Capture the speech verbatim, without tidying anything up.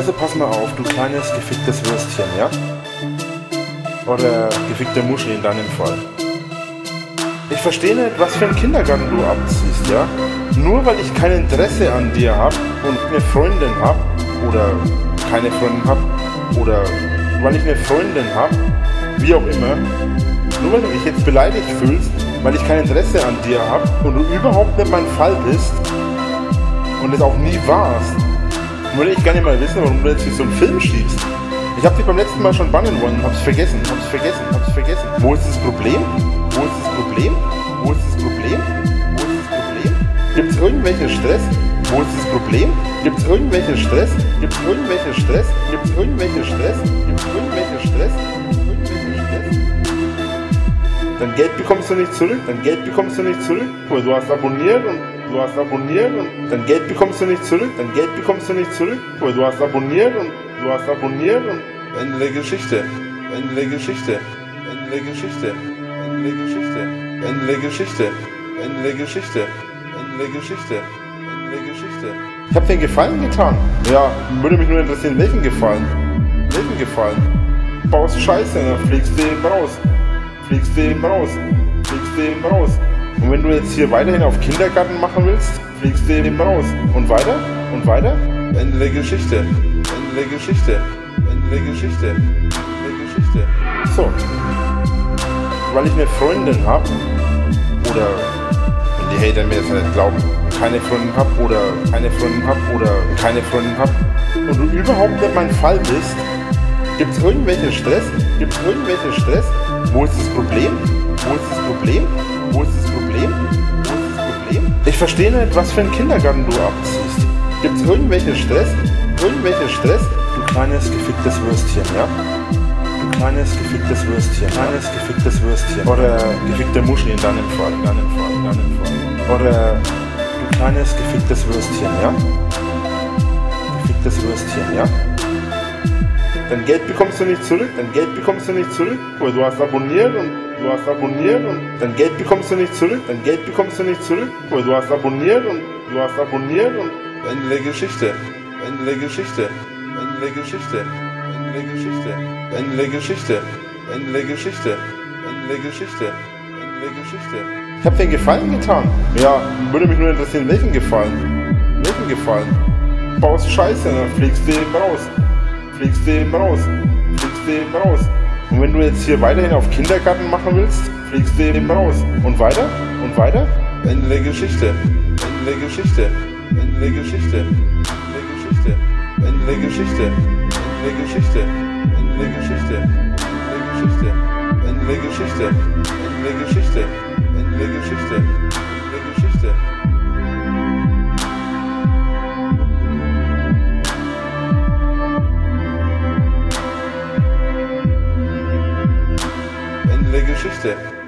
Also pass mal auf, du kleines geficktes Würstchen, ja? Oder gefickte Muschel in deinem Fall. Ich verstehe nicht, was für einen Kindergarten du abziehst, ja? Nur weil ich kein Interesse an dir habe und eine Freundin habe oder keine Freundin habe oder weil ich eine Freundin habe, wie auch immer, nur weil du dich jetzt beleidigt fühlst, weil ich kein Interesse an dir habe und du überhaupt nicht mein Fall bist und es auch nie warst, würde ich gar nicht mal wissen, warum du jetzt hier so einen Film schiebst. Ich habe dich beim letzten Mal schon bannen wollen, hab's vergessen, hab's vergessen, hab's vergessen. Wo ist das Problem? Wo ist das Problem? Wo ist das Problem? Wo ist das Problem? Gibt's irgendwelchen Stress? Wo ist das Problem? Gibt's irgendwelchen Stress? Gibt's irgendwelchen Stress? Gibt's irgendwelchen Stress? Gibt's irgendwelchen Stress? Gibt's irgendwelchen Stress? Dein Geld bekommst du nicht zurück, dein Geld bekommst du nicht zurück, weil du hast abonniert und du hast abonniert und dein Geld bekommst du nicht zurück, dein Geld bekommst du nicht zurück, weil du hast abonniert und du hast abonniert und Ende der Geschichte, Ende der Geschichte, Ende der Geschichte, Ende der Geschichte, Ende der Geschichte, Ende der Geschichte, Ende der Geschichte, Ende der Geschichte. Ich hab dir einen Gefallen getan. Ja, würde mich nur interessieren, welchen Gefallen? Welchen Gefallen? Baust Scheiße, dann fliegst du eben raus. Fliegst du eben raus. Fliegst du eben raus. Und wenn du jetzt hier weiterhin auf Kindergarten machen willst, fliegst du eben raus. Und weiter? Und weiter? Ende der Geschichte. Ende der Geschichte. Ende der Geschichte. Ende der Geschichte. So. Weil ich eine Freundin habe, oder wenn die Hater mir jetzt nicht glauben, keine Freundin habe oder keine Freundin habe oder keine Freundin habe und du überhaupt nicht mein Fall bist, gibt es irgendwelchen Stress? Gibt es irgendwelchen Stress? Wo ist das Problem? Wo ist das Problem? Wo ist das Problem? Wo ist das Problem? Ich verstehe nicht, was für einen Kindergarten du abziehst. Gibt es irgendwelchen Stress? Irgendwelchen Stress? Du kleines geficktes Würstchen, ja? Du kleines geficktes Würstchen, kleines geficktes Würstchen. Oder gefickte Muschel in deinem Fall, in deinem Fall, in deinem Fall. Oder du kleines geficktes Würstchen, ja? Geficktes Würstchen, ja? Dein Geld bekommst du nicht zurück, dein Geld bekommst du nicht zurück, weil du hast abonniert und du hast abonniert und dein Geld bekommst du nicht zurück, dein Geld bekommst du nicht zurück, weil du hast abonniert und du hast abonniert und Ende der Geschichte, Ende der Geschichte, Ende der Geschichte, Ende der Geschichte, Ende der Geschichte, Ende der Geschichte, Ende der Geschichte, Ende der Geschichte. Ich hab dir einen Gefallen getan. Ja, würde mich nur interessieren, welchen Gefallen? Welchen Gefallen? Baust Scheiße, dann fliegst du eben raus. Fliegst du eben raus. Fliegst du eben raus. Und wenn du jetzt hier weiterhin auf Kindergarten machen willst, fliegst du eben raus. Und weiter? Und weiter? Ende der Geschichte. Ende der Geschichte. Ende der Geschichte. Ende der Geschichte. Ende der Geschichte. Ende der Geschichte. Ende der Geschichte. Ende der Geschichte. Ende der Geschichte. Ende der Geschichte. Ende der Geschichte. Ende der Geschichte.